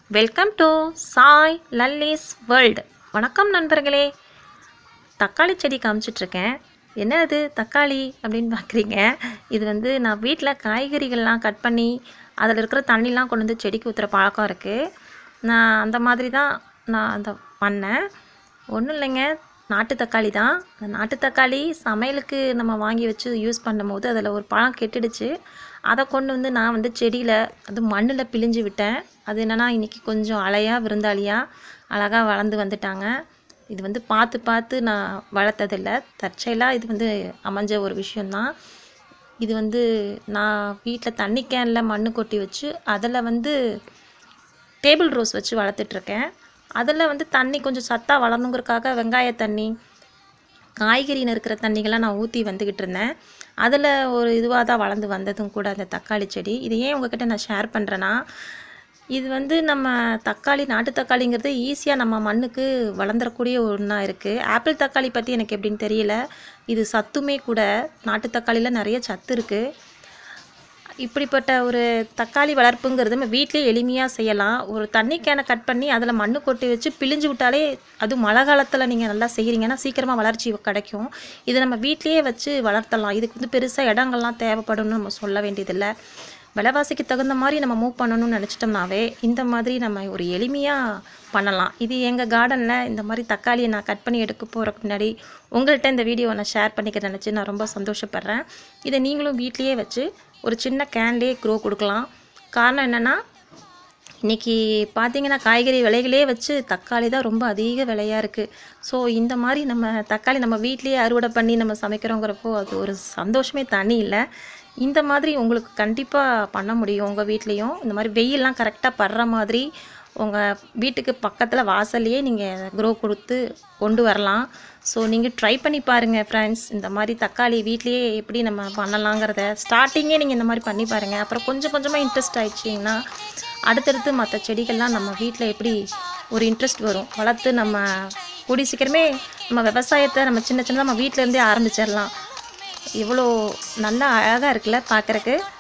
Welcome to Sai Lalli's world. வணக்கம் நண்பர்களே. தக்காளி செடி காமிச்சிட்ருக்கேன். என்ன இது தக்காளி அப்படின்னு பார்க்குறீங்க. இது நான் வீட்டில் காய்கறிகள்லாம் கட் பண்ணி அதில் இருக்கிற தண்ணிலாம் கொண்டு வந்து செடிக்கு ஊற்றுற பழக்கம் இருக்குது. நான் அந்த மாதிரி தான் நான் பண்ணேன். ஒன்றும் இல்லைங்க, நாட்டு தக்காளி தான். அந்த நாட்டு தக்காளி சமையலுக்கு நம்ம வாங்கி வச்சு யூஸ் பண்ணும்போது அதில் ஒரு பழம் கெட்டுடுச்சு. அதை கொண்டு வந்து நான் செடியில் அது மண்ணில் பிழிஞ்சு விட்டேன். அது என்னென்னா இன்றைக்கி கொஞ்சம் அலையாக விருந்தாளியாக அழகாக வளர்ந்து வந்துட்டாங்க. இது பார்த்து பார்த்து நான் வளர்த்ததில்லை, தற்செயலாக இது அமைஞ்ச ஒரு விஷயந்தான். இது நான் வீட்டில் தண்ணி கேனில் மண் கொட்டி வச்சு அதில் டேபிள் ரோஸ் வச்சு வளர்த்துட்ருக்கேன். அதில் தண்ணி கொஞ்சம் சத்தாக வளரணுங்கிறதுக்காக வெங்காய தண்ணி, காய்கறின்னு இருக்கிற தண்ணிகள்லாம் நான் ஊற்றி வந்துக்கிட்டு இருந்தேன். அதில் ஒரு இதுவாக தான் வளர்ந்து வந்ததும் கூட அந்த தக்காளி செடி. இது ஏன் உங்கள்கிட்ட நான் ஷேர் பண்ணுறேன்னா, இது நம்ம தக்காளி, நாட்டு தக்காளிங்கிறது ஈஸியாக நம்ம மண்ணுக்கு வளர்ந்துடக்கூடிய ஒன்றா இருக்குது. ஆப்பிள் தக்காளி பற்றி எனக்கு எப்படின்னு தெரியல. இது சத்துமே கூட, நாட்டு தக்காளியில் நிறைய சத்து இருக்குது. இப்படிப்பட்ட ஒரு தக்காளி வளர்ப்புங்கிறது நம்ம வீட்டிலே எளிமையாக செய்யலாம். ஒரு தண்ணி கேனை கட் பண்ணி அதில் மண் கொட்டி வச்சு பிழிஞ்சு விட்டாலே, அதுவும் மழை காலத்தில் நீங்கள் நல்லா செய்கிறீங்கன்னா சீக்கிரமாக வளர்ச்சி கிடைக்கும். இதை நம்ம வீட்டிலேயே வச்சு வளர்த்தலாம். இதுக்கு பெருசாக இடங்கள்லாம் தேவைப்படும்னு நம்ம சொல்ல வேண்டியதில்லை. விலைவாசிக்கு தகுந்த மாதிரி நம்ம மூவ் பண்ணணும்னு நினச்சிட்டோம்னாவே இந்த மாதிரி நம்ம ஒரு எளிமையாக பண்ணலாம். இது எங்கள் கார்டனில் இந்த மாதிரி தக்காளியை நான் கட் பண்ணி எடுக்க போகிறதுக்கு முன்னாடி உங்கள்கிட்ட இந்த வீடியோவை நான் ஷேர் பண்ணிக்க நினச்சி நான் ரொம்ப சந்தோஷப்படுறேன். இதை நீங்களும் வீட்லேயே வச்சு ஒரு சின்ன கேன்லேயே க்ரோ கொடுக்கலாம். காரணம் என்னென்னா, இன்றைக்கி பார்த்திங்கன்னா காய்கறி விலைகளே வச்சு தக்காளி தான் ரொம்ப அதிக விலையாக இருக்குது. ஸோ இந்த மாதிரி நம்ம தக்காளி நம்ம வீட்லேயே அறுவடை பண்ணி நம்ம சமைக்கிறோங்கிறப்போ அது ஒரு சந்தோஷமே தனி இல்லை. இந்த மாதிரி உங்களுக்கு கண்டிப்பாக பண்ண முடியும். உங்கள் வீட்லேயும் இந்த மாதிரி வெயிலெலாம் கரெக்டாக படுற மாதிரி உங்கள் வீட்டுக்கு பக்கத்தில் வாசல்லையே நீங்கள் க்ரோ கொடுத்து கொண்டு வரலாம். ஸோ நீங்கள் ட்ரை பண்ணி பாருங்கள் ஃப்ரெண்ட்ஸ். இந்த மாதிரி தக்காளி வீட்லேயே எப்படி நம்ம பண்ணலாங்கிறத ஸ்டார்டிங்கே நீங்கள் இந்த மாதிரி பண்ணி பாருங்கள். அப்புறம் கொஞ்சம் கொஞ்சமாக இன்ட்ரெஸ்ட் ஆகிடுச்சிங்கன்னா அடுத்தடுத்து மற்ற செடிகள்லாம் நம்ம வீட்டில் எப்படி ஒரு இன்ட்ரெஸ்ட் வரும், வளர்த்து நம்ம கூடி சீக்கிரமே நம்ம விவசாயத்தை நம்ம சின்ன சின்னதாக நம்ம வீட்டிலேருந்தே ஆரம்பிச்சிடலாம். இவ்வளோ நல்லா அழகாக இருக்குல்ல பார்க்குறக்கு.